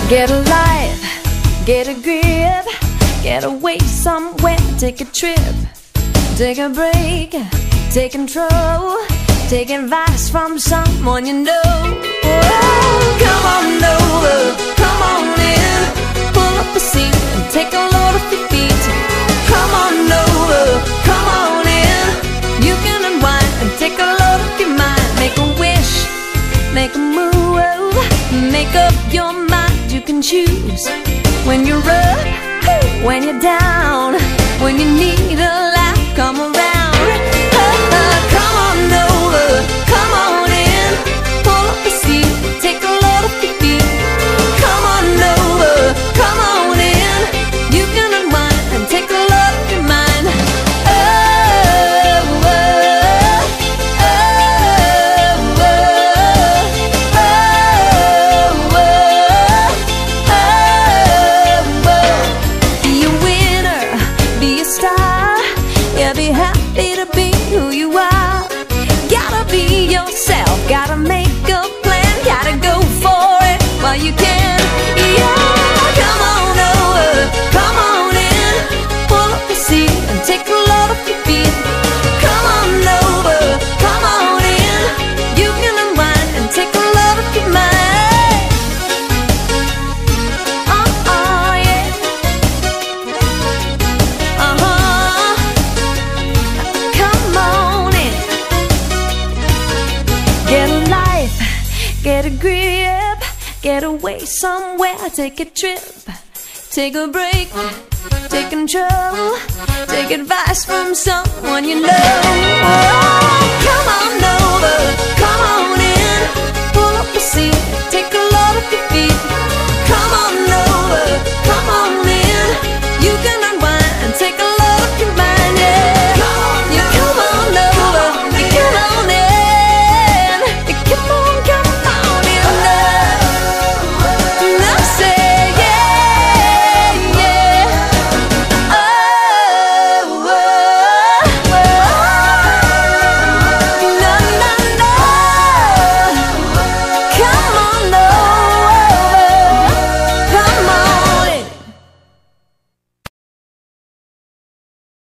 Get a life, get a grip, get away somewhere, take a trip, take a break, take control, take advice from someone you know. Oh, come on over, come on in, pull up a seat and take a load off your feet. Come on over, come on in, you can unwind and take a load off your mind. Make a wish, make a move, make up your mind. You can choose when you're up, when you're down, when you need a laugh, come around. Come on over, come on in, pull up a seat, take a load off your feet. Come on over, come on in, you can unwind and take a load off your mind. Be happy to be who you are. Gotta be yourself, gotta make a plan, gotta go for it while you can. Yeah, come on over, come on in, pull up a seat and take a load off your feet. Come on over, come on in, you can unwind and take a load off your mind. Get a grip, get away somewhere, take a trip, take a break, take control, take advice from someone you know.